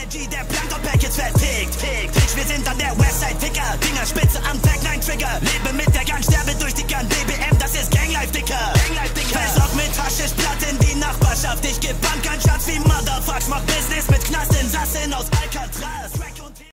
YG, der Blanco-Packets vertickt. Bitch, wir sind an der Westside-Ticker. Fingerspitze am Tag, nein Trigger. Lebe mit der Gang, sterbe durch die Gun. BBM, das ist Ganglife, Dicker. Versorgt mit Haschischplatten die Nachbarschaft. Ich geb Bank an Schatz wie Motherfucks. Mach Business mit Knastinsassen aus Alcatraz.